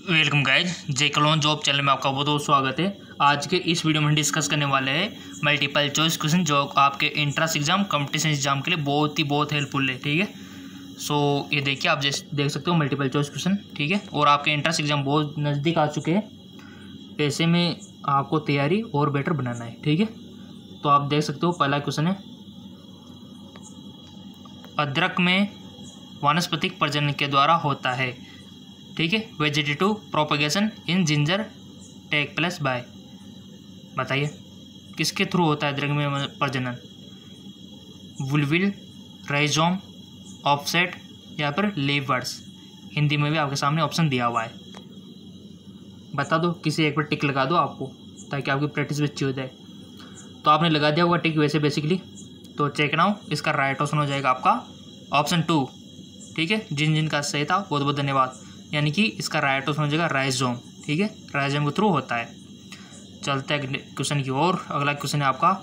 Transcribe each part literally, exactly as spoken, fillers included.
Welcome guys, जे कलोन job channel में आपका बहुत बहुत स्वागत है। आज के इस वीडियो में हम डिस्कस करने वाले हैं मल्टीपल चॉइस क्वेश्चन जो आपके एंट्रेंस एग्जाम कंपटीशन एग्जाम के लिए बहुत ही बहुत हेल्पफुल है। ठीक है, सो ये देखिए, आप जैसे देख सकते हो मल्टीपल चॉइस क्वेश्चन। ठीक है, और आपके एंट्रेंस एग्जाम बहुत नज़दीक आ चुके हैं, ऐसे में आपको तैयारी और बेटर बनाना है। ठीक है, तो आप देख सकते हो पहला क्वेश्चन है, अदरक में वानस्पतिक प्रजनन के द्वारा होता है। ठीक है, vegetative propagation in ginger take place by, बताइए किसके थ्रू होता है अदरक में प्रजनन? वुलविल, राइजोम, ऑफसेट या फिर लीवर्स। हिंदी में भी आपके सामने ऑप्शन दिया हुआ है, बता दो, किसी एक पर टिक लगा दो आपको, ताकि आपकी प्रैक्टिस भी अच्छी हो जाए। तो आपने लगा दिया होगा टिक वैसे बेसिकली, तो चेक नाउ, इसका राइट ऑप्शन हो जाएगा आपका ऑप्शन टू। ठीक है, जिन जिन का सही था बहुत बहुत धन्यवाद, यानी कि इसका राइट ऑप्शन हो जाएगा राइजोम। ठीक है, राइजोम के थ्रू होता है। चलते हैं क्वेश्चन की ओर। अगला क्वेश्चन है आपका,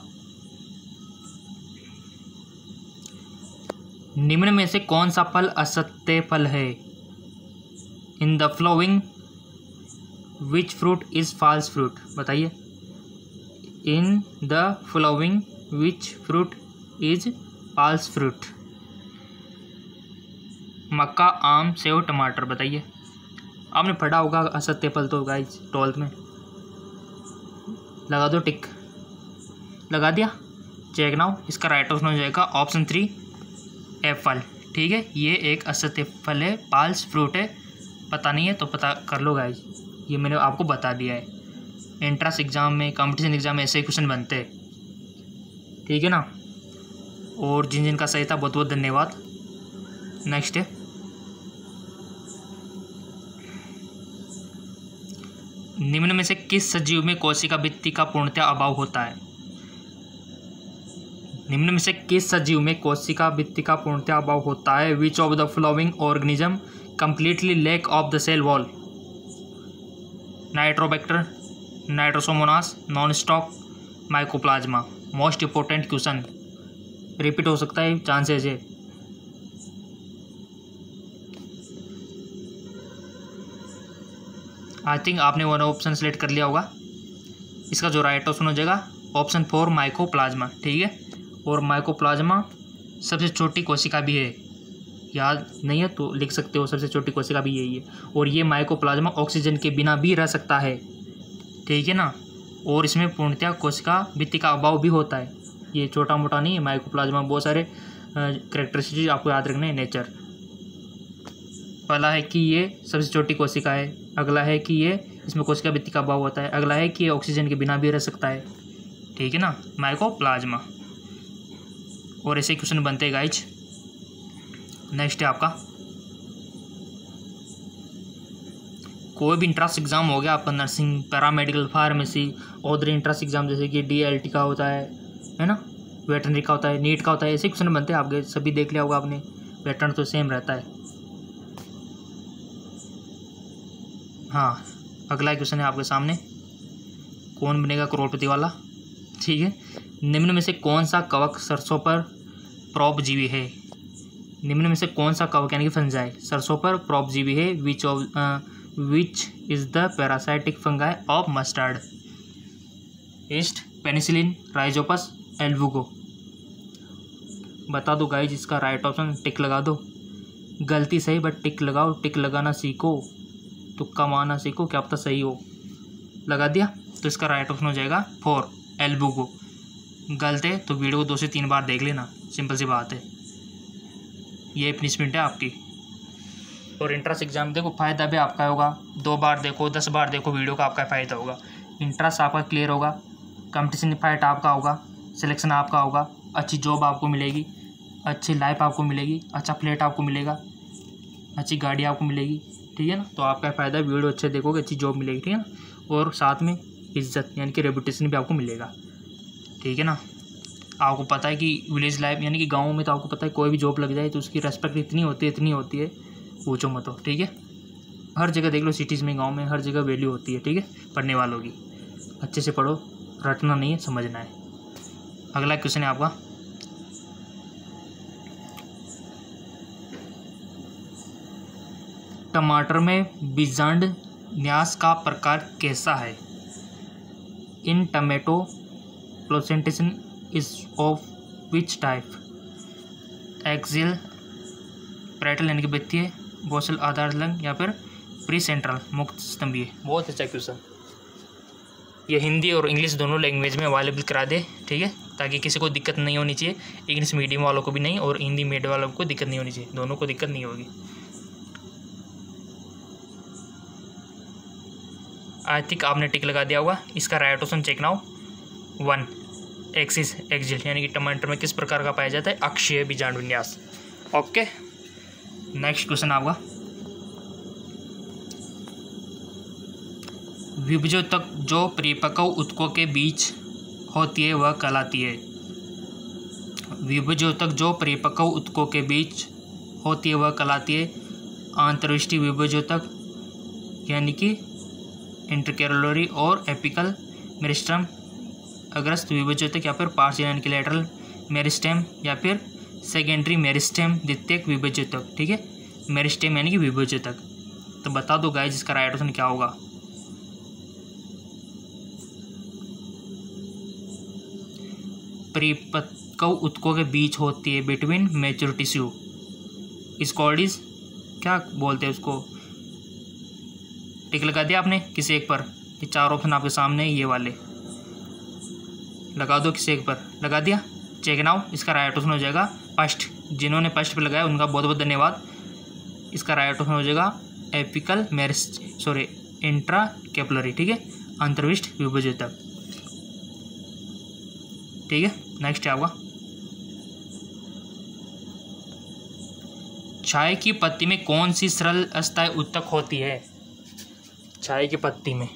निम्न में से कौन सा फल असत्य फल है? In the following which fruit is false fruit, बताइए। In the following which fruit is false fruit? मक्का, आम, सेव, टमाटर, बताइए। आपने पढ़ा होगा असत्य फल तो गाइस ट्वेल्थ में, लगा दो टिक, लगा दिया, चेक नाउ, इसका राइट ऑप्शन हो जाएगा ऑप्शन थ्री, एप्पल। ठीक है, ये एक असत्य फल है, फॉल्स फ्रूट है। पता नहीं है तो पता कर लो गाइस, ये मैंने आपको बता दिया है। एंट्रेंस एग्जाम में, कंपटीशन एग्जाम में ऐसे ही क्वेश्चन बनते हैं। ठीक है ना, और जिन जिन का सही था बहुत बहुत धन्यवाद। नेक्स्ट है, निम्न में से किस सजीव में कोशिका भित्ति का पूर्णतः अभाव होता है? निम्न में से किस सजीव में कोशिका भित्ति का पूर्णतः अभाव होता है? Which of the following organism completely lack of the cell wall? Nitrobacter, Nitrosomonas, Nostoc, Mycoplasma. Most important question, repeat हो सकता है, चांसेस है। आई थिंक आपने वन ऑप्शन सेलेक्ट कर लिया होगा। इसका जो राइट ऑप्शन हो जाएगा ऑप्शन फोर, माइकोप्लाज्मा। ठीक है, और माइकोप्लाज्मा सबसे छोटी कोशिका भी है, याद नहीं है तो लिख सकते हो, सबसे छोटी कोशिका भी यही है। और ये माइकोप्लाज्मा ऑक्सीजन के बिना भी रह सकता है। ठीक है ना, और इसमें पूर्णतः कोशिका भित्ति का अभाव भी होता है। ये छोटा मोटा नहीं है, माइकोप्लाज्मा बहुत सारे कैरेक्टरिस्टिक आपको याद रखना है। नेचर पहला है कि ये सबसे छोटी कोशिका है, अगला है कि ये इसमें कोशिका भित्ति का अभाव होता है, अगला है कि ये ऑक्सीजन के बिना भी रह सकता है। ठीक है ना, माइकोप्लाज्मा। और ऐसे क्वेश्चन बनते हैं गाइज। नेक्स्ट है आपका, कोई भी इंट्रेंस एग्जाम हो गया आपका, नर्सिंग, पैरामेडिकल, फार्मेसी, और इंट्रेंस एग्जाम जैसे कि डीएलटी का होता है है ना, वेटरनरी का होता है, नीट का होता है, ऐसे क्वेश्चन बनते हैं आपके, सभी देख लिया होगा आपने। पैटर्न तो सेम रहता है। हाँ, अगला क्वेश्चन है आपके सामने, कौन बनेगा करोड़पति वाला? ठीक है, निम्न में से कौन सा कवक सरसों पर परोपजीवी है? निम्न में से कौन सा कवक यानी कि फंजाई सरसों पर परोपजीवी है? Which of which is the parasitic fungi of mustard? Yeast, penicillin, Rhizopus, Albugo, बता दो गाइस। इसका राइट ऑप्शन टिक लगा दो, गलती सही बट टिक लगाओ, टिक लगाना सीखो, तुक्का मारना सीखो, क्या पता सही हो। लगा दिया, तो इसका राइट ऑप्शन हो जाएगा फोर, एल्बुगो। गलत है तो वीडियो को दो से तीन बार देख लेना, सिंपल सी बात है, ये पनिशमेंट है आपकी। और इंट्रेंस एग्जाम देखो, फ़ायदा भी आपका होगा, दो बार देखो, दस बार देखो वीडियो का, आपका फ़ायदा होगा। इंट्रेंस आपका क्लियर होगा, कंपटीशन फाइट आपका होगा, सिलेक्शन आपका होगा, अच्छी जॉब आपको मिलेगी, अच्छी लाइफ आपको मिलेगी, अच्छा फ्लैट आपको मिलेगा, अच्छी गाड़ी आपको मिलेगी। ठीक है ना, तो आपका फ़ायदा, वीडियो अच्छे देखोगे, अच्छी जॉब मिलेगी। ठीक है ना, और साथ में इज्जत यानी कि रेपुटेशन भी आपको मिलेगा। ठीक है ना, आपको पता है कि विलेज लाइफ यानी कि गाँव में तो आपको पता है कोई भी जॉब लग जाए तो उसकी रेस्पेक्ट इतनी होती है, इतनी होती है, पूछो मत हो। ठीक है, हर जगह देख लो, सिटीज़ में, गाँव में, हर जगह वैल्यू होती है। ठीक है, पढ़ने वालों की, अच्छे से पढ़ो, रटना नहीं है, समझना है। अगला क्वेश्चन है आपका, टमाटर में बीजांड न्यास का प्रकार कैसा है? In tomato placentation is of which type? Axial, parietal यानी कि वृत्तीय, बोसल आधार लंग, या फिर प्री सेंट्रल मुक्त स्तंभीय। बहुत अच्छा क्वेश्चन। ये हिंदी और इंग्लिश दोनों लैंग्वेज में अवेलेबल करा दे, ठीक है, ताकि किसी को दिक्कत नहीं होनी चाहिए। इंग्लिश मीडियम वालों को भी नहीं और हिंदी मीडियम वालों को दिक्कत नहीं होनी चाहिए, दोनों को दिक्कत नहीं होगी। आई थिंक आपने टिक लगा दिया होगा। इसका right option check now. One, axis axial यानी कि टमाटर में किस प्रकार का पाया जाता है? अक्षीय बीजांड विन्यास। ओके, नेक्स्ट क्वेश्चन आपका, विभजोतक जो परिपक्व ऊतकों के बीच होती है वह कहलाती है? विभजोतक जो परिपक्व ऊतकों के बीच होती है वह कहलाती है आंतरविष्टि विभजोतक यानी कि इंटरकैरोलरी और एपिकल मेरिस्टेम, अग्रस्त विभजोतक या फिर पार्शियल यानी कि लैटरल मेरिस्टेम, या फिर सेकेंडरी मेरिस्टेम द्वितीयक विभजोतक, ठीक है, मेरिस्टेम यानी कि विभजोतक। तो बता दो गाइस इसका राइट ऑप्शन क्या होगा? परिपक्व ऊतकों के बीच होती है, between mature tissue, is called is, क्या बोलते हैं उसको? टिक लगा दिया आपने किसी एक पर? ये चार ऑप्शन आपके सामने है, ये वाले लगा दो, किसी एक पर लगा दिया, चेक नाउ। इसका राइट ऑप्शन हो जाएगा फर्स्ट। जिन्होंने फर्स्ट पे लगाया उनका बहुत बहुत धन्यवाद। इसका राइट ऑप्शन हो जाएगा apical meristem sorry intra capillary, ठीक है, अंतर्विष्ट विभजोतक, ठीक है। नेक्स्ट है आपका, चाय की पत्ती में कौन सी सरल अस्थायी ऊतक होती है? चाय की पत्ती में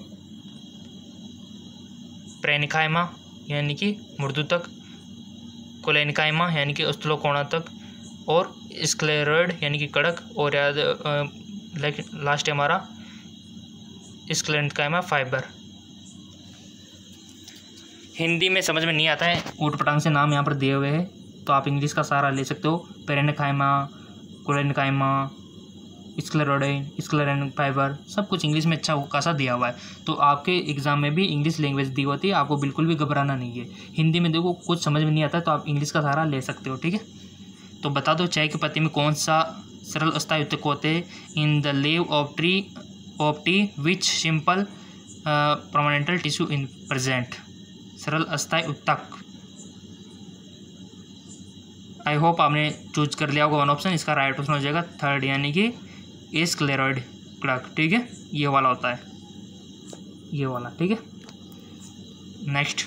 प्रेनिकाइमा यानी कि मृदुतक, कोलेनिकाइमा यानी कि स्थूलकोणातक, और स्क्लेरॉइड यानी कि कड़क, और याद लास्ट है हमारा स्क्लेरेंकाइमा फाइबर। हिंदी में समझ में नहीं आता है, ऊट पटांग से नाम यहाँ पर दिए हुए हैं, तो आप इंग्लिश का सहारा ले सकते हो। पेरेनिकाइमा, कोलेनिकाइमा, स्क्लेरोइड, स्क्लेरेन फाइबर, सब कुछ इंग्लिश में अच्छा खासा दिया हुआ है। तो आपके एग्जाम में भी इंग्लिश लैंग्वेज दी होती है, आपको बिल्कुल भी घबराना नहीं है। हिंदी में देखो कुछ समझ में नहीं आता तो आप इंग्लिश का सहारा ले सकते हो, ठीक है। तो बता दो चाय की पत्ती में कौन सा सरल अस्थायी ऊतक होते हैं? In the leaf of tree of tea which simple permanent tissue in present. सरल अस्थायी ऊतक, आई होप आपने चूज कर लिया होगा वन ऑप्शन। इसका राइट ऑप्शन हो जाएगा थर्ड यानी कि स्क्लेरॉइड कड़क, ठीक है, ये वाला होता है, ये वाला, ठीक है। नेक्स्ट,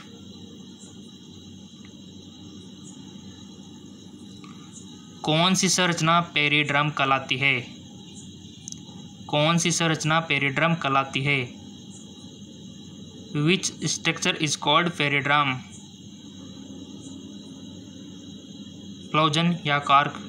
कौन सी संरचना पेरिड्रम कहलाती है? कौन सी संरचना पेरिड्रम कहलाती है? Which structure is called periderm? Phellogen या कार्क,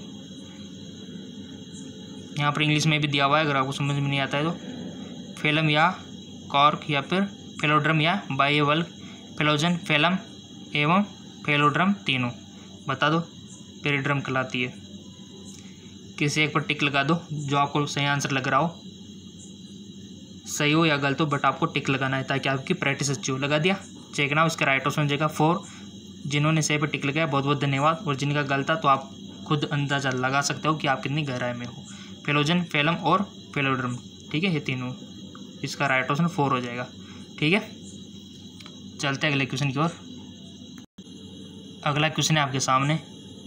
यहाँ पर इंग्लिश में भी दिया हुआ है, अगर आपको समझ में नहीं आता है तो। फेलम या कॉर्क, या फिर फेलोड्रम या बाइवल्क, फेलोजन, फेलम एवं फेलोड्रम, तीनों बता दो पेरिड्रम कहलाती है। किसी एक पर टिक लगा दो जो आपको सही आंसर लग रहा हो, सही हो या गलत हो, बट आपको टिक लगाना है ताकि आपकी प्रैक्टिस अच्छी हो। लगा दिया, चेक ना, इसका राइट ऑप्शन हो जाएगा फोर। जिन्होंने सही पर टिक लगाया बहुत बहुत धन्यवाद, और जिनका गलत था तो आप खुद अंदाजा लगा सकते हो कि आप कितनी गहराई में हो। फेलोजन, फेलम और फेलोड्रम, ठीक है, ये तीनों, इसका राइट ऑप्शन फोर हो जाएगा, ठीक है। चलते हैं अगले क्वेश्चन की ओर। अगला क्वेश्चन है आपके सामने,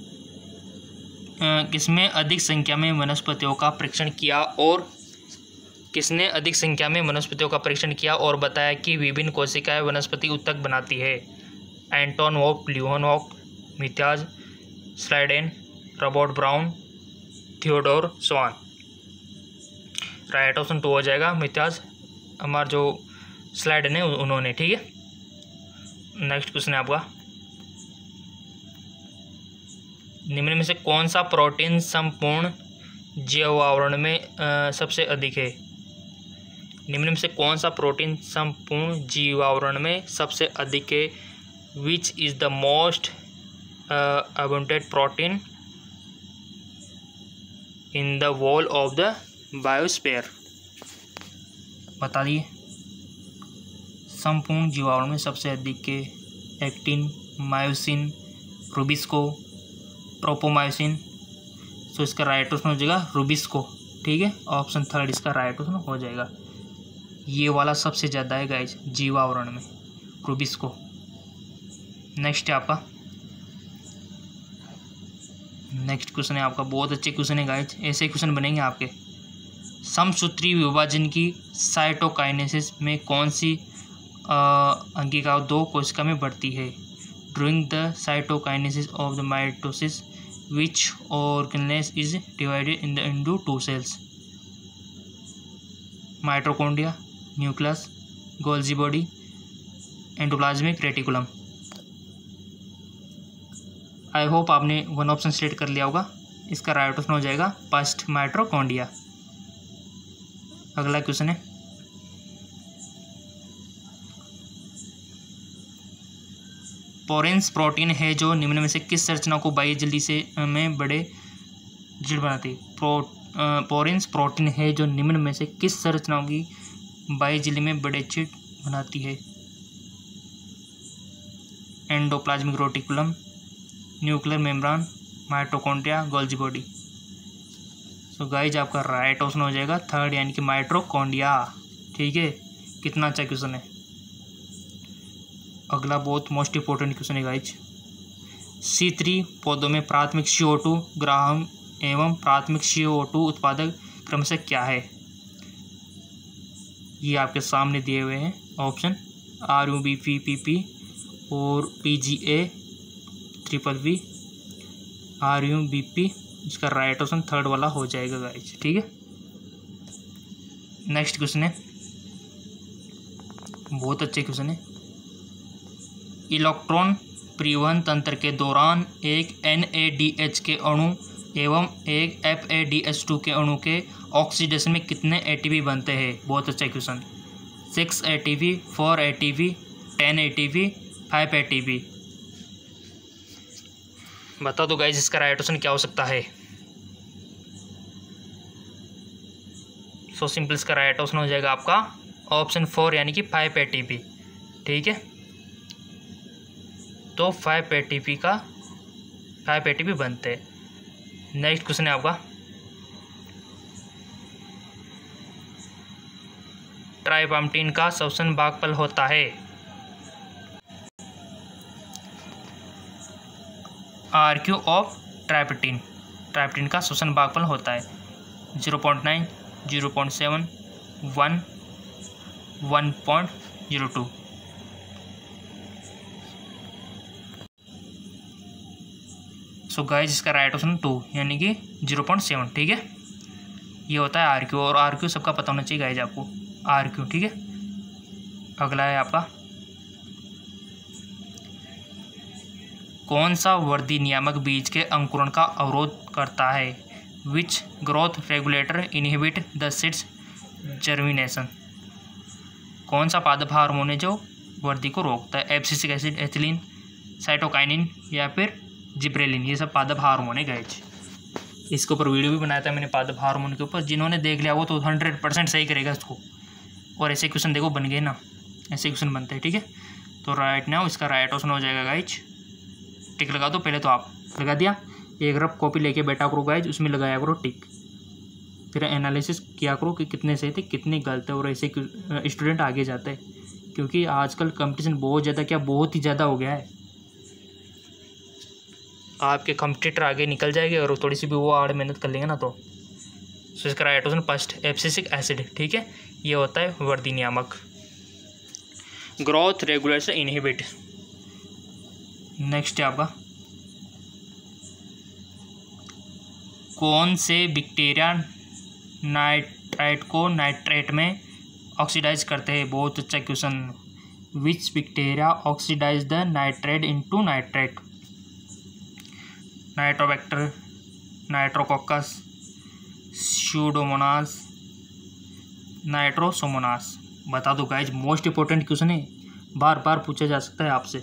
किसमें अधिक संख्या में वनस्पतियों का परीक्षण किया और किसने अधिक संख्या में वनस्पतियों का परीक्षण किया और बताया कि विभिन्न कोशिकाएं वनस्पति ऊतक बनाती है? एंटोन वॉक, Leeuwenhoek, Matthias, Schleiden, Robert Brown, Theodor Schwann. Right option two हो जाएगा मिथ्याज, हमारा जो स्लाइडेन है उन्होंने, ठीक है। नेक्स्ट क्वेश्चन है आपका, निम्न में से कौन सा प्रोटीन संपूर्ण जीवावरण में आ, सबसे अधिक है? निम्न में से कौन सा प्रोटीन संपूर्ण जीवावरण में सबसे अधिक है? Which is the most abundant protein in the wall of the biosphere? बता दिए। संपूर्ण जीवाणु में सबसे अधिक के एक्टिन, मायोसिन, रूबिस्को, ट्रोपोमायोसिन। तो इसका राइट ऑप्शन हो जाएगा रूबिस्को। ठीक है, ऑप्शन थर्ड इसका राइट ऑप्शन हो जाएगा। ये वाला सबसे ज़्यादा है गाइज जीवावरण में, रूबिस्को। नेक्स्ट है आपका नेक्स्ट क्वेश्चन है आपका बहुत अच्छे क्वेश्चन है गाइज, ऐसे क्वेश्चन बनेंगे आपके। समसूत्री विभाजन की साइटोकाइनेसिस में कौन सी अंगिका दो कोशिका में बढ़ती है? During the cytokinesis of the mitosis which organelle is divided in the into two cells? Mitochondria, nucleus, Golgi body, endoplasmic reticulum. I hope आपने वन ऑप्शन सेलेक्ट कर लिया होगा। इसका राइट ऑप्शन हो जाएगा फर्स्ट माइटोकॉन्ड्रिया। अगला क्वेश्चन है पोरेंस protein है जो निम्न में से किस संरचना को बाह्य झिल्ली से में बड़े झिल्ली बनाती है? प्रो पोरेंस प्रोटीन है जो निम्न में से किस संरचनाओं की बाह्य झिल्ली में बड़े छेद बनाती है? Endoplasmic reticulum, nuclear membrane, mitochondria, Golgi body. So guys आपका राइट ऑप्शन हो जाएगा थर्ड यानी कि माइटोकॉन्ड्रिया। ठीक है, कितना अच्छा क्वेश्चन है। अगला बहुत मोस्ट इंपॉर्टेंट क्वेश्चन है गाइज। सी थ्री पौधों में प्राथमिक सी ओ टू ग्राहम एवं प्राथमिक सी ओ टू उत्पादक क्रमशः क्या है? ये आपके सामने दिए हुए हैं option R U B P P P और P G A triple V R U B P. इसका राइट ऑप्शन थर्ड वाला हो जाएगा गाइज। ठीक है, नेक्स्ट क्वेश्चन है बहुत अच्छे क्वेश्चन है। इलेक्ट्रॉन परिवहन तंत्र के दौरान एक एन ए डी एच के अणु एवं एक F A D H two के अणु के ऑक्सीडेशन में कितने ए टी पी बनते हैं? बहुत अच्छा question. Six A T P, four A T P, ten A T P, five A T P. बता दो गाइस इसका राइट ऑप्शन क्या हो सकता है? सो सिंपल इसका राइट ऑप्शन हो जाएगा आपका ऑप्शन फोर यानी कि फाइव ए टी पी। ठीक है, तो फाइव ए टी पी का फाइव ए टी पी बनते हैं। नेक्स्ट क्वेश्चन है आपका ट्राइपामटीन का श्वसन भागफल होता है? R Q of tripalmitin tripalmitin का श्वसन भागफल होता है zero point nine, zero point seven, one, one point zero two. So guys इसका राइट ऑप्शन टू यानी कि जीरो पॉइंट सेवन। ठीक है, ये होता है आर क्यू, और आर क्यू सबका पता होना चाहिए गाइज आपको, आर क्यू। ठीक है, अगला है आपका कौन सा वृद्धि नियामक बीज के अंकुरण का अवरोध करता है? Which growth regulator inhibit the seeds germination. कौन सा पादप हार्मोन है जो वृद्धि को रोकता है? एब्सिसिक एसिड, एथिलीन, साइटोकाइनिन या फिर जिब्रेलिन। ये सब पादप हार्मोन है गाइज। इसके ऊपर वीडियो भी बनाया था मैंने पादप हार्मोन के ऊपर, जिन्होंने देख लिया वो तो हंड्रेड परसेंट सही करेगा इसको। और ऐसे क्वेश्चन देखो बन गए ना, ऐसे क्वेश्चन बनते हैं। ठीक है, तो राइट नाउ इसका राइट ऑप्शन हो जाएगा गाइज। टिक लगा दो पहले, तो आप लगा दिया। एक रफ कॉपी लेके बैठा करो गाइज, उसमें लगाया करो टिक, फिर एनालिसिस किया करो कि कितने सही थे कितने गलत है, और ऐसे स्टूडेंट आगे जाते हैं। क्योंकि आजकल कंपटीशन बहुत ज़्यादा, क्या बहुत ही ज़्यादा हो गया है। आपके कंपटीटर आगे निकल जाएंगे और थोड़ी सी भी वो आड़ मेहनत कर लेंगे ना तो। सो इसका right option first abscisic acid. ठीक है, ये होता है वृद्धि नियामक, ग्रोथ रेगुलेटर इनहिबिट। नेक्स्ट है आपका कौन से बैक्टीरिया नाइट्राइट को नाइट्रेट में ऑक्सीडाइज करते हैं? बहुत अच्छा question. Which bacteria oxidize the nitrate into nitrate? Nitrobacter, Nitrococcus, Pseudomonas, Nitrosomonas. बता दो गाइज, मोस्ट इंपॉर्टेंट क्वेश्चन है, बार बार पूछा जा सकता है आपसे।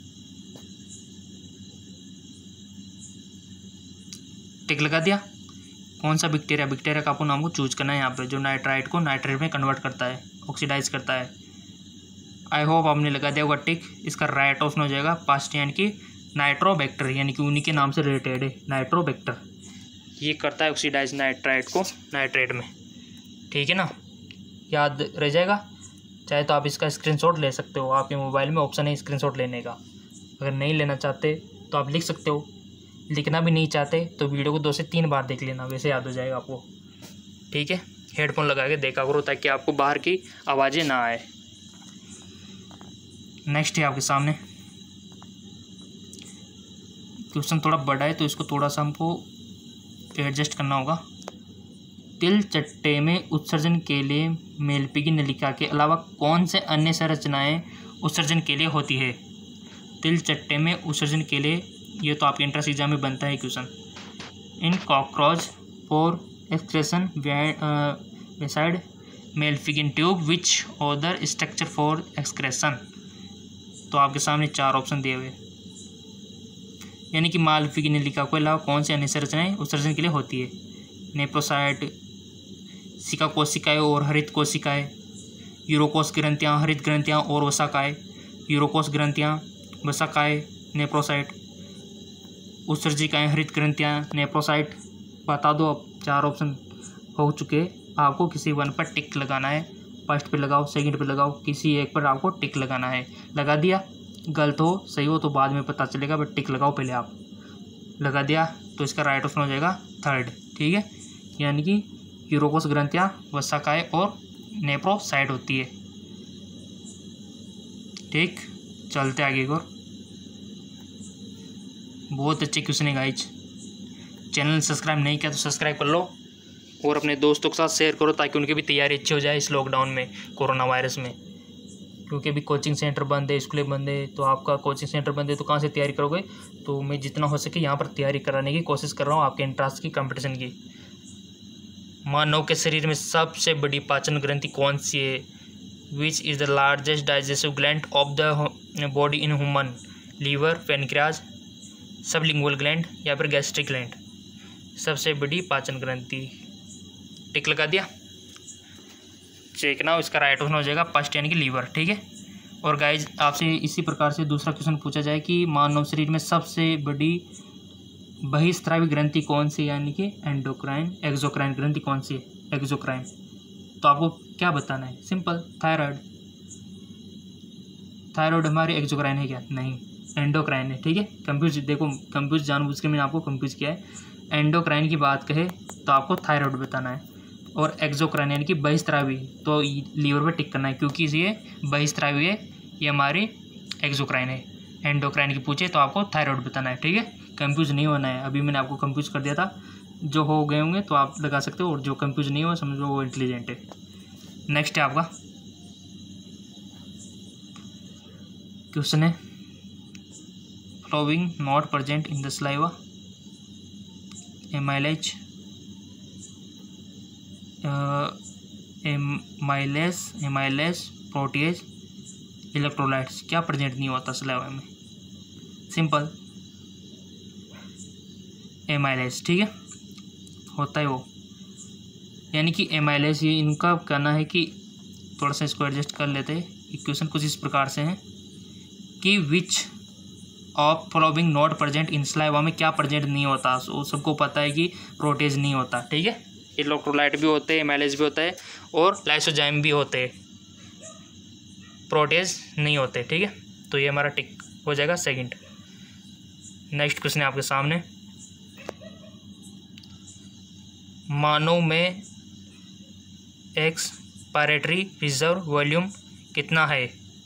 टिक लगा दिया। कौन सा बैक्टीरिया बैक्टीरिया का आपको नाम को चूज करना है यहाँ पे, जो नाइट्राइट को नाइट्रेट में कन्वर्ट करता है। ऑक्सीडाइज करता है। आई होप आपने लगा दिया होगा टिक। इसका राइट ऑप्शन हो जाएगा पास्ट यानी कि नाइट्रोबैक्टर, यानी कि उन्हीं के नाम से रिलेटेड है नाइट्रोबैक्टर। ये करता है ऑक्सीडाइज नाइट्राइट को नाइट्रेट में, ठीक है ना, याद रह जाएगा। चाहे तो आप इसका स्क्रीनशॉट ले सकते हो, आपके मोबाइल में ऑप्शन है स्क्रीनशॉट लेने का। अगर नहीं लेना चाहते तो आप लिख सकते हो, लिखना भी नहीं चाहते तो वीडियो को दो से तीन बार देख लेना, वैसे याद हो जाएगा आपको, ठीक है। हेडफोन लगा के देखा करो ताकि आपको बाहर की आवाज़ें ना आए। नेक्स्ट है आपके सामने क्वेश्चन, थोड़ा बड़ा है तो इसको थोड़ा सा हमको एडजस्ट करना होगा। तिल चट्टे में उत्सर्जन के लिए मेलपिगी नलिका के अलावा कौन से अन्य संरचनाएं उत्सर्जन के लिए होती है? तिल चट्टे में उत्सर्जन के लिए, ये तो आपके एंट्रेंस एग्जाम में बनता है question. In cockroach for excretion beside Malpighian tube which other structure for excretion. तो आपके सामने चार ऑप्शन दिए हुए, यानी कि मालपिगी नलिका के अलावा कौन सी अन्य संरचनाएं उत्सर्जन के लिए होती है? नेप्रोसाइट, सिका कोशिकाएं और हरित कोशिकाएं, यूरोकोस ग्रंथियां, हरित ग्रंथियां और वसाकाएं, यूरोकोस ग्रंथियां, वसाकाएं, नेप्रोसाइट, उत्सर्जिकाएं, हरित ग्रंथियां, नेप्रोसाइट। बता दो, अब चार ऑप्शन हो चुके, आपको किसी वन पर टिक लगाना है। फर्स्ट पे लगाओ, सेकंड पे लगाओ, किसी एक पर आपको टिक लगाना है। लगा दिया, गलत हो सही हो तो बाद में पता चलेगा, बट टिक लगाओ पहले आप। लगा दिया तो इसका राइट ऑप्शन हो जाएगा थर्ड, ठीक है, यानी कि यूरोकोस ग्रंथियां, वसाकाएं और नेप्रोसाइट होती है। ठीक, चलते आगे एक और। बहुत अच्छे क्वेश्चन है गाइज। चैनल सब्सक्राइब नहीं किया तो सब्सक्राइब कर लो और अपने दोस्तों के साथ शेयर करो ताकि उनकी भी तैयारी अच्छी हो जाए इस लॉकडाउन में, कोरोना वायरस में। क्योंकि अभी कोचिंग सेंटर बंद है, स्कूलें बंद है, तो आपका कोचिंग सेंटर बंद है तो कहाँ से तैयारी करोगे? तो मैं जितना हो सके यहाँ पर तैयारी कराने की कोशिश कर रहा हूँ आपके एंट्रेंस की, कंपटीशन की। मानव के शरीर में सबसे बड़ी पाचन ग्रंथि कौन सी है? Which is the largest digestive gland of the body in human? Liver, pancreas, sublingual gland या फिर गैस्ट्रिक ग्लैंड? सबसे बड़ी पाचन ग्रंथि, टिक लगा दिया। चेक ना, इसका राइट ऑप्शन हो जाएगा फर्स्ट यानी कि लीवर, ठीक है। और गाइज आपसे इसी प्रकार से दूसरा क्वेश्चन पूछा जाए कि मानव शरीर में सबसे बड़ी बहिस्रावी ग्रंथि कौन सी, यानी कि एंडोक्राइन एक्सोक्राइन ग्रंथि कौन सी है? एक्सोक्राइन। तो आपको क्या बताना है? Simple, thyroid. थायराइड हमारी एक्सोक्राइन है क्या? नहीं, एंडोक्राइन है, ठीक है। कंफ्यूज, देखो कंफ्यूज जानबूझ के मैंने आपको कंफ्यूज किया है। एंडोक्राइन की बात कहे तो आपको थायराइड बताना है, और एक्सोक्राइन यानी कि बहिस्रावी तो लीवर पे टिक करना है, क्योंकि ये बहिस्रावी है, ये हमारी एक्सोक्राइन है। एंडोक्राइन की पूछे तो आपको थायराइड बताना है, ठीक है। कंफ्यूज नहीं होना है, अभी मैंने आपको कंफ्यूज कर दिया था। जो हो गए होंगे तो आप लगा सकते हो, और जो कंफ्यूज नहीं हुआ समझो वो इंटेलिजेंट है। नेक्स्ट है आपका क्वेश्चन है, following not present in the saliva, amylase, amylase amylase protease, electrolytes, क्या प्रेजेंट नहीं होता सलाइवा में? सिंपल, एमाइलेस, ठीक है, होता है वो, यानी कि एमाइलेस। ये इनका कहना है कि थोड़ा सा इसको एडजस्ट कर लेते हैं। इक्वेशन कुछ इस प्रकार से है कि which of following not present in saliva में क्या प्रेजेंट नहीं होता? वो सबको पता है कि प्रोटेज नहीं होता, ठीक है। इलेक्ट्रोलाइट भी होते हैं, एमाइलेज भी होता है, और लाइसोजाइम भी होते हैं, प्रोटेज नहीं होते, ठीक है। तो ये हमारा टिक हो जाएगा सेकंड। नेक्स्ट क्वेश्चन है आपके सामने, मानव में एक्सपायरेटरी रिजर्व वॉल्यूम कितना है?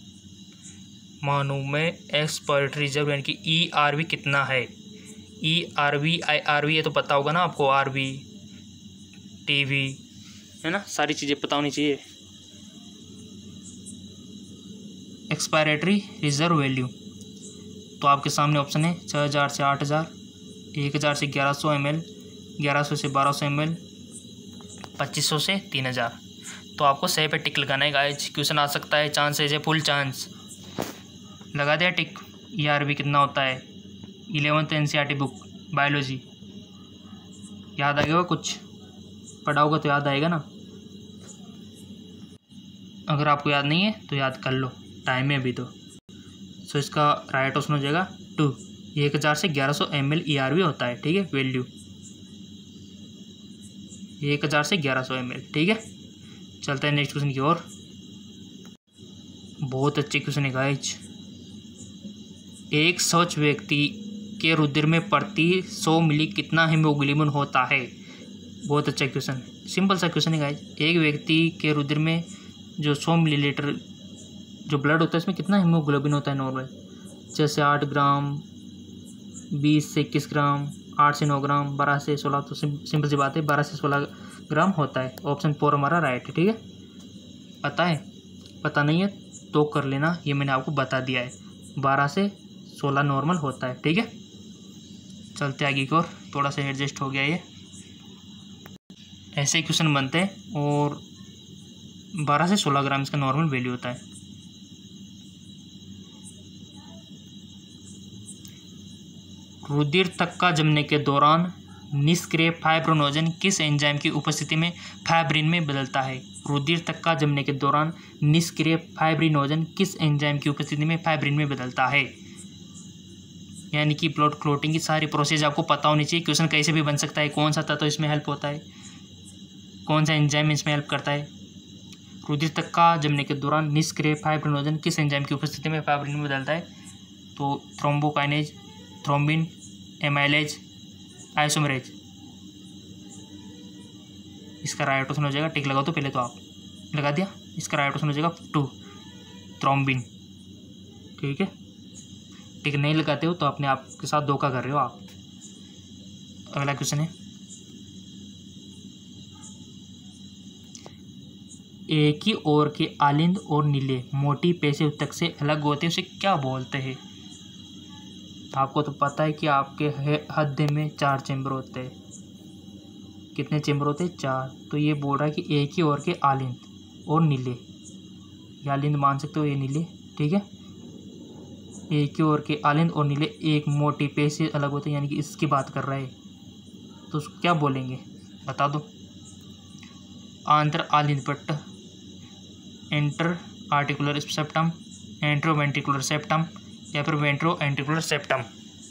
मानव में एक्सपायरेटरी रिजर्व यानी कि ई आर वी कितना है? E R V, I R V, ये तो पता होगा ना आपको, आर वी, टी वी, है ना, सारी चीज़ें पता होनी चाहिए। एक्सपायरेटरी रिजर्व वैल्यू, तो आपके सामने ऑप्शन है छः हज़ार से आठ हज़ार, एक हज़ार से ग्यारह सौ एम एल, ग्यारह सौ से बारह सौ एम एल, पच्चीस सौ से तीन हज़ार। तो आपको सही पे टिक लगाना है गाइज। क्वेश्चन आ सकता है, चांस है फुल चांस। लगा दिया टिक। ई आर वी कितना होता है? Eleventh N C R T book biology, याद आ गया कुछ? पढ़ा होगा तो याद आएगा ना। अगर आपको याद नहीं है तो याद कर लो, टाइम है अभी तो। सो इसका राइट ऑप्शन हो जाएगा टू। एक हज़ार से ग्यारह सौ M L E R V होता है, ठीक है, वैल्यू एक हज़ार से ग्यारह सौ एम एल, ठीक है। चलते हैं नेक्स्ट क्वेश्चन की ओर। बहुत अच्छे क्वेश्चन है गाइज। एक स्वच्छ व्यक्ति के रुधिर में प्रति सौ मिली कितना हीमोग्लोबिन होता है? बहुत अच्छा क्वेश्चन, सिंपल सा क्वेश्चन है गाइज। एक व्यक्ति के रुधिर में जो सौ मिलीलीटर जो ब्लड होता है इसमें कितना हीमोग्लोबिन होता है नॉर्मल? जैसे आठ ग्राम, बीस से इक्कीस ग्राम, आठ से नौ ग्राम, बारह से सोलह, तो सिंपल सी बात है बारह से सोलह ग्राम होता है। ऑप्शन फोर हमारा राइट है, ठीक है। पता है? पता नहीं है तो कर लेना, ये मैंने आपको बता दिया है, बारह से सोलह नॉर्मल होता है, ठीक है। चलते आगे की ओर, थोड़ा सा एडजस्ट हो गया ये। ऐसे ही क्वेश्चन बनते हैं और बारह से सोलह ग्राम इसका नॉर्मल वैल्यू होता है। रुधिर थक्का जमने के दौरान निष्क्रिय फाइब्रिनोजन किस एंजाइम की उपस्थिति में फाइब्रिन में बदलता है? रुधिर थक्का जमने के दौरान निष्क्रिय फाइब्रिनोजन किस एंजाइम की उपस्थिति में फाइब्रिन में बदलता है? यानी कि ब्लड क्लोटिंग की सारी प्रोसेस आपको पता होनी चाहिए। क्वेश्चन कैसे भी बन सकता है, कौन सा तत्व इसमें हेल्प होता है, कौन सा एंजाइम इसमें हेल्प करता है। रुधिर थक्का जमने के दौरान निष्क्रिय फाइब्रिनोजन किस एंजाइम की उपस्थिति में फाइब्रिन में बदलता है? तो थ्रोम्बोकाइनेज, थ्रोम्बिन, एमाइलेज, आइसोमरेज। इसका राइट ऑप्शन हो जाएगा, टिक लगाओ तो पहले तो आप लगा दिया। इसका राइट ऑप्शन हो जाएगा टू, थ्रोम्बिन, ठीक है। टिक नहीं लगाते हो तो अपने आप के साथ धोखा कर रहे हो आप। अगला क्वेश्चन है, एक ही ओर के आलिंद और नीले मोटी पेशी ऊतक से अलग होते हैं उसे क्या बोलते हैं? आपको तो पता है कि आपके हृदय में चार चैम्बर होते हैं। कितने चैम्बर होते हैं? चार। तो ये बोल रहा है कि एक ही ओर के आलिंद और नीले, ये आलिंद मान सकते हो, ये नीले, ठीक है। एक ही ओर के आलिंद और नीले एक मोटी पेशी अलग होते हैं, यानी कि इसकी बात कर रहा है। तो उसको क्या बोलेंगे बता दो। आंतर आलिंद पट्ट, inter articular septum, atrioventricular septum या फिर वेंट्रो एंट्रिकुलर सेप्टम।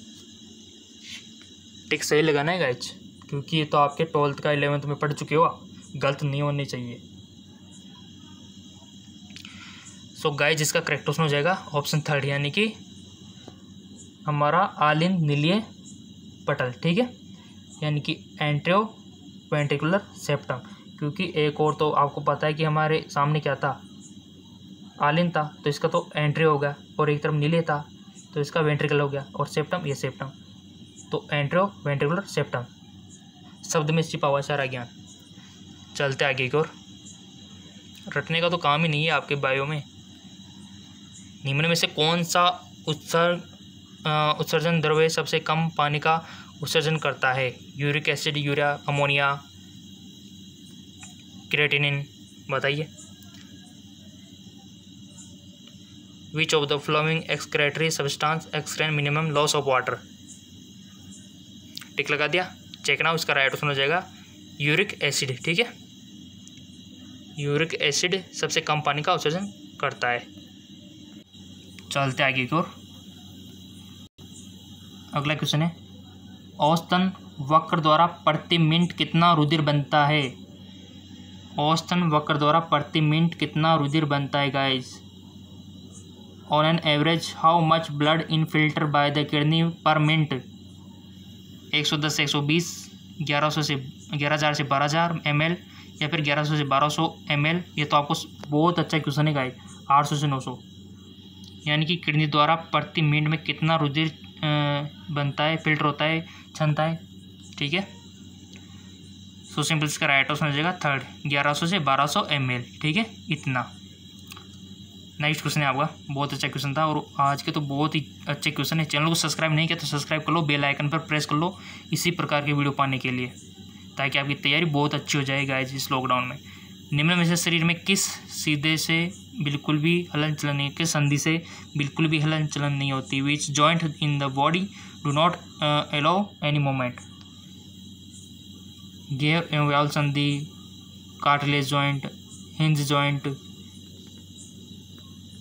टिक सही लगाना है गाइज, क्योंकि ये तो आपके ट्वेल्थ का इलेवेंथ में पढ़ चुके हो, गलत नहीं होनी चाहिए। सो गाइज इसका करेक्ट ऑप्शन हो जाएगा ऑप्शन थर्ड, यानी कि हमारा आलिंद नीलीय पटल, ठीक है, यानी कि एंट्रो वेंट्रिकुलर सेप्टम। क्योंकि एक और तो आपको पता है कि हमारे सामने क्या था, आलिंद था, तो इसका तो एंट्री हो गया, और एक तरफ नीले था तो इसका वेंट्रिकल हो गया, और सेप्टम ये सेप्टम, तो एंट्रो वेंट्रिकुलर सेप्टम। शब्द में छिपा हुआ सारा ज्ञान। चलते आगे की ओर। रटने का तो काम ही नहीं है आपके बायो में। निम्न में से कौन सा उत्सर्ग उत्सर्जन द्रव्य सबसे कम पानी का उत्सर्जन करता है? Uric acid, urea, ammonia, creatinine, बताइए। Which of the following excretory substance experience minimum loss of water? Tick लगा दिया, चेक ना। उसका राइट ऑप्शन हो जाएगा यूरिक एसिड, ठीक है। यूरिक एसिड सबसे कम पानी का उत्सर्जन करता है। चलते आगे की ओर। अगला क्वेश्चन है, औसतन वक्र द्वारा प्रति मिनट कितना रुधिर बनता है? औसतन वक्र द्वारा प्रति मिनट कितना रुधिर बनता है guys? On an average, how much blood in filter by the kidney per minute? एक सौ दस से एक सौ बीस, ग्यारह सौ से ग्यारह हज़ार से बारह हज़ार एम एल या फिर ग्यारह सौ से बारह सौ एम एल। ये तो आपको बहुत अच्छा क्वेश्चन है गाइस। आठ सौ से नौ सौ, यानी कि किडनी द्वारा प्रति मिनट में कितना रुधिर बनता है, फिल्टर होता है, छनता है, ठीक है। सो सिंपल इसका राइट ऑप्शन हो जाएगा थर्ड, ग्यारह सौ से बारह सौ एम एल, ठीक है, इतना। नेक्स्ट क्वेश्चन है आपका, बहुत अच्छा क्वेश्चन था और आज के तो बहुत ही अच्छे क्वेश्चन है। चैनल को सब्सक्राइब नहीं किया तो सब्सक्राइब कर लो, बेल आइकन पर प्रेस कर लो इसी प्रकार के वीडियो पाने के लिए, ताकि आपकी तैयारी बहुत अच्छी हो जाए गाइस इस लॉकडाउन में। निम्न में से शरीर में किस सीधे से बिल्कुल भी हलन चलन नहीं, किस संधि से बिल्कुल भी हलन चलन नहीं होती? Which joint in the body do not allow any moment? गेव एवल संधि, cartilage joint, hinge joint,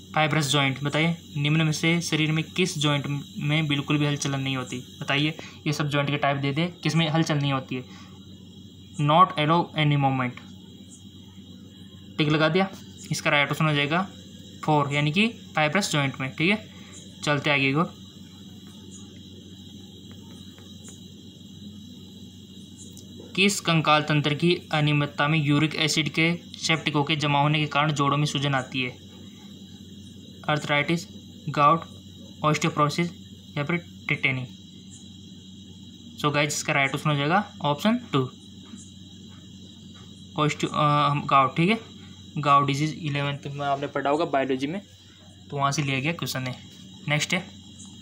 fibrous joint, बताइए निम्न में से शरीर में किस जॉइंट में बिल्कुल भी हलचल नहीं होती, बताइए। ये सब जॉइंट के टाइप दे दे, किस में हलचल नहीं होती है। Not allow any moment, tick लगा दिया। इसका राइट ऑप्शन हो जाएगा फोर, यानी कि फाइब्रस जॉइंट में, ठीक है। चलते आगे को। किस कंकाल तंत्र की अनियमितता में यूरिक एसिड के सेप्टिकों के जमा होने के कारण जोड़ों में सूजन आती है? अर्थराइटिस, गाउट, ऑस्टियोपोरोसिस या फिर टिटेनी। सो गाइस इसका राइट ऑप्शन हो जाएगा ऑप्शन टू, ऑस्टियो गाउट, ठीक है। गाउट डिजीज इलेवेंथ में आपने पढ़ा होगा बायोलॉजी में, तो वहाँ से लिया गया क्वेश्चन है। नेक्स्ट है,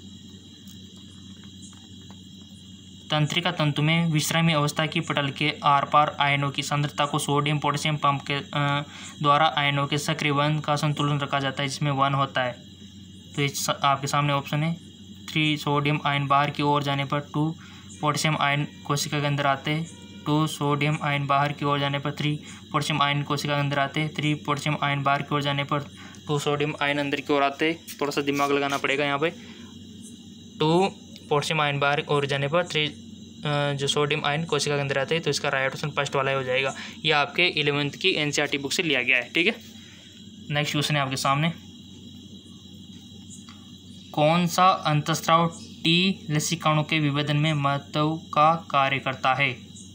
तंत्रिका तंतु में विश्रामी अवस्था की पटल के आर पार आयनों की सांद्रता को सोडियम पोटेशियम पंप के द्वारा आयनों के सक्रिय वन का संतुलन रखा जाता है, जिसमें वन होता है। तो ये आपके सामने ऑप्शन है, थ्री सोडियम आयन बाहर की ओर जाने पर टू पोटेशियम आयन कोशिका के अंदर आते हैं, टू सोडियम आयन बाहर की ओर जाने पर थ्री पोटेशियम आयन कोशिका के अंदर आते हैं, थ्री पोटेशियम आयन बाहर की ओर जाने पर टू सोडियम आयन अंदर की ओर आते हैं। थोड़ा सा दिमाग लगाना पड़ेगा यहाँ पे। टू पोटेशियम आयन बाहर और जाने पर थ्री जो सोडियम आयन कोशिका के अंदर आते हैं। तो इसका राइट ऑप्शन फर्स्ट वाला हो जाएगा। ये आपके इलेवेंथ की एनसीईआरटी बुक से लिया गया है, ठीक है। नेक्स्ट क्वेश्चन है आपके सामने, कौन सा अंतःस्राव टी लसीकाणु के विभेदन में महत्व का कार्य करता है?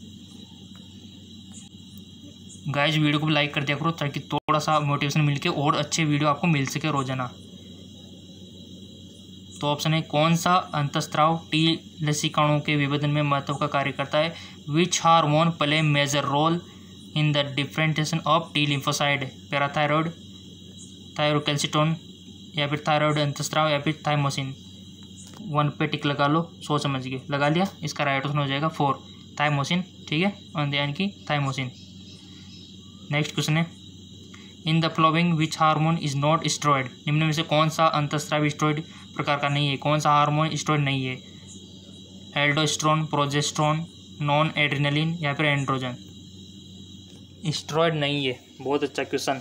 गाइस वीडियो को लाइक कर दिया करो ताकि थोड़ा सा मोटिवेशन मिलके और अच्छे वीडियो आपको मिल सके रोजाना। तो ऑप्शन है, कौन सा अंतःस्राव टी लसीकाणु के विभेदन में महत्व का कार्य करता है? Which hormone play major role in the differentiation of T lymphocyte? Parathyroid, thyrocalcitonin या फिर थायरॉयड अंतःस्राव या फिर थाइमोसिन। वन पे टिक लगा लो, सोच समझ के लगा लिया। इसका राइट ऑप्शन हो जाएगा फोर, थाइमोसिन, ठीक है, यानी कि थाइमोसिन। नेक्स्ट क्वेश्चन है, in the following which hormone is not steroid? निम्न में से कौन सा अंतःस्रावी स्टेरॉयड प्रकार का नहीं है? कौन सा हार्मोन स्टेरॉयड नहीं है? एल्डोस्टेरोन, प्रोजेस्टेरोन, नॉन एड्रेनलिन या फिर एंड्रोजन। स्टेरॉयड नहीं है, बहुत अच्छा क्वेश्चन।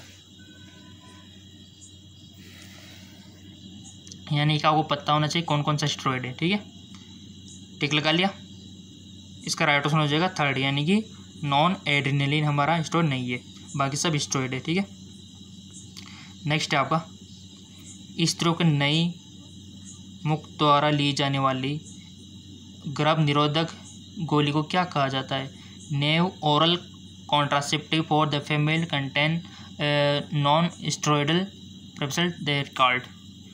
यानी कि आपको पता होना चाहिए कौन कौन सा स्टेरॉयड है, ठीक है। टिक लगा लिया। इसका राइट ऑप्शन हो जाएगा थर्ड, यानी कि नॉन एड्रेनलिन हमारा स्टेरॉयड नहीं है, बाकी सब स्टेरॉयड है, ठीक है। नेक्स्ट है आपका, स्त्रियों के नई मुख द्वारा ली जाने वाली गर्भ निरोधक गोली को क्या कहा जाता है? New oral contraceptive for the female contain non steroidal proposal they're called.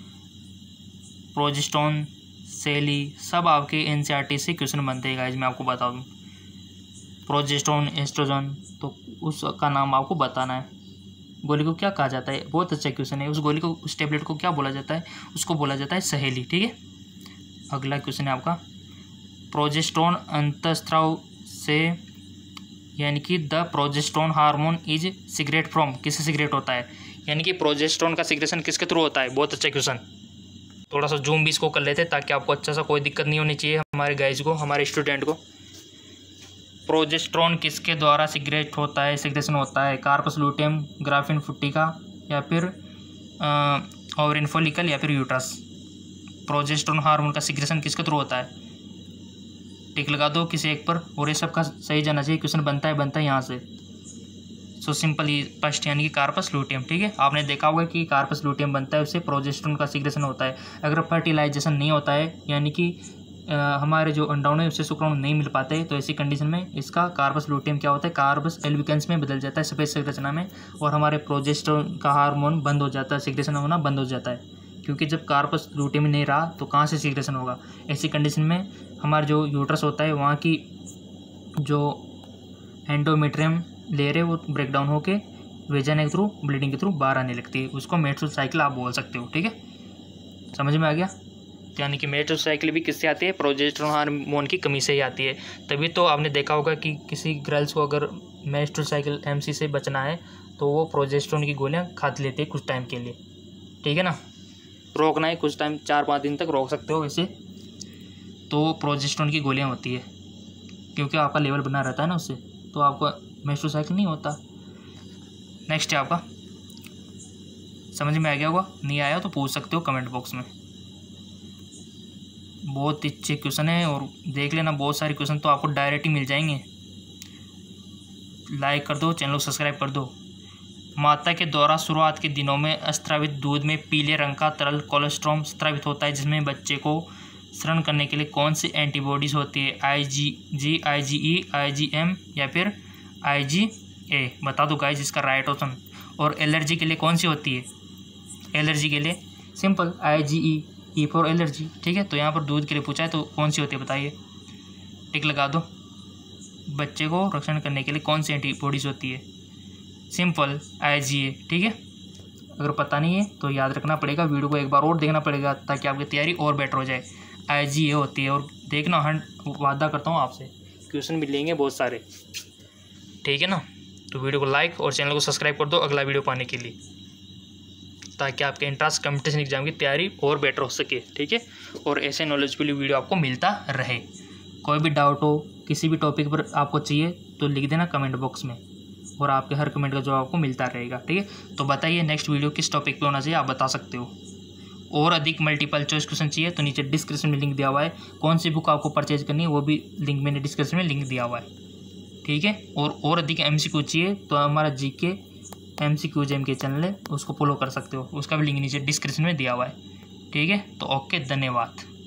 Progesterone, Saheli, सब आपके एनसीईआरटी से क्वेश्चन बनते हैं गाइस, मैं आपको बता दूं। प्रोजेस्टेरोन, एस्ट्रोजन, तो उसका नाम आपको बताना है। गोली को क्या कहा जाता है? बहुत अच्छा क्वेश्चन है। उस गोली को, उस टेबलेट को क्या बोला जाता है? उसको बोला जाता है सहेली, ठीक है। अगला क्वेश्चन है आपका, प्रोजेस्टेरोन अंतःस्राव से यानी कि the progesterone hormone is secreted from, किससे सिगरेट होता है? यानी कि प्रोजेस्टेरोन का सिग्रेशन किसके थ्रू होता है? बहुत अच्छा क्वेश्चन। थोड़ा सा जूम भी इसको कर लेते हैं ताकि आपको अच्छा सा कोई दिक्कत नहीं होनी चाहिए, हमारे गाइज को, हमारे स्टूडेंट को। प्रोजेस्टेरोन किसके द्वारा सिगरेट होता है, सिग्रेशन होता है? कार्पस लूटियम, ग्राफिन फुट्टिका या फिर ओवरिन फॉलिकल या फिर यूट्रस। प्रोजेस्टेरोन हार्मोन का सिग्रेशन किसके थ्रू होता है? टिक लगा दो किसी एक पर, और ये सब का सही जाना चाहिए। क्वेश्चन बनता है बनता है यहाँ से। सो सिंपल ही फर्स्ट यानी कि कार्पस लूटियम, ठीक है। आपने देखा होगा कि कार्पस लूटियम बनता है, उससे प्रोजेस्टेरोन का सिग्रेशन होता है। अगर फर्टिलाइजेशन नहीं होता है, यानी कि आ, हमारे जो अंडाणु है उससे शुक्राणु नहीं मिल पाते, तो ऐसी कंडीशन में इसका कार्पस लूटियम क्या होता है? कार्पस एल्बिकेंस में बदल जाता है, सफेद संरचना में, और हमारे प्रोजेस्टेरोन का हार्मोन बंद हो जाता है, सिग्रेशन होना बंद हो जाता है। क्योंकि जब कार्पस लूटियम नहीं रहा तो कहाँ से सिग्रेशन होगा? ऐसी कंडीशन में हमारा जो यूट्रस होता है, वहाँ की जो एंडोमेट्रियम लेयर है वो ब्रेक डाउन होकर वेजाइना के थ्रू, ब्लीडिंग के थ्रू बाहर आने लगती है। उसको मेंस्ट्रुअल साइकिल आप बोल सकते हो, ठीक है। समझ में आ गया? यानी कि मेंस्ट्रुअल साइकिल भी किससे आती है? प्रोजेस्टेरोन हार्मोन की कमी से ही आती है। तभी तो आपने देखा होगा कि किसी गर्ल्स को अगर मेंस्ट्रुअल साइकिल एमसी से बचना है तो वो प्रोजेस्टेरोन की गोलियां खाती लेती है कुछ टाइम के लिए, ठीक है ना। रोकना है कुछ टाइम, चार पाँच दिन तक रोक सकते हो वैसे, तो प्रोजेस्टेरोन की गोलियाँ होती है, क्योंकि आपका लेवल बना रहता है ना उससे, तो आपका मेंस्ट्रुअल साइकिल नहीं होता। नेक्स्ट है आपका, समझ में आ गया होगा, नहीं आया तो पूछ सकते हो कमेंट बॉक्स में। बहुत अच्छे क्वेश्चन है और देख लेना, बहुत सारे क्वेश्चन तो आपको डायरेक्ट ही मिल जाएंगे। लाइक कर दो, चैनल को सब्सक्राइब कर दो। माता के द्वारा शुरुआत के दिनों में स्रावित दूध में पीले रंग का तरल कोलेस्ट्रॉम स्रावित होता है, जिसमें बच्चे को शरण करने के लिए कौन सी एंटीबॉडीज होती है? आई जी जी, आई जी ई, आई जी एम या फिर आई जी ए? बता दो गाइस इसका राइट ऑप्शन। और एलर्जी के लिए कौन सी होती है? एलर्जी के लिए simple I G E, E for allergy. ठीक है, तो यहाँ पर दूध के लिए पूछा है तो कौन सी होती है बताइए, टिक लगा दो। बच्चे को रक्षण करने के लिए कौन सी एंटीबॉडीज होती है? Simple I G A. ठीक है, अगर पता नहीं है तो याद रखना पड़ेगा, वीडियो को एक बार और देखना पड़ेगा ताकि आपकी तैयारी और बेटर हो जाए। आई जी ए होती है। और देखना, हंड वादा करता हूँ आपसे क्वेश्चन मिलेंगे बहुत सारे। ठीक है ना, तो वीडियो को लाइक और चैनल को सब्सक्राइब कर दो अगला वीडियो पाने के लिए, ताकि आपके इंट्रांस कंपटीशन एग्जाम की तैयारी और बेटर हो सके। ठीक है, और ऐसे नॉलेजफुल वीडियो आपको मिलता रहे। कोई भी डाउट हो, किसी भी टॉपिक पर आपको चाहिए तो लिख देना कमेंट बॉक्स में, और आपके हर कमेंट का जवाब आपको मिलता रहेगा। ठीक है, तो बताइए नेक्स्ट वीडियो किस टॉपिक पे होना चाहिए, आप बता सकते हो। और अधिक मल्टीपल चॉइस क्वेश्चन चाहिए तो नीचे डिस्क्रिप्शन में लिंक दिया हुआ है, कौन सी बुक आपको परचेज करनी है वो भी लिंक मैंने डिस्क्रिप्शन में लिंक दिया हुआ है। ठीक है, और और अधिक एमसीक्यू चाहिए तो हमारा जीके एमसीक्यू जेम के चैनल है, उसको फॉलो कर सकते हो, उसका भी लिंक नीचे डिस्क्रिप्शन में दिया हुआ है। ठीक है, तो ओके, धन्यवाद।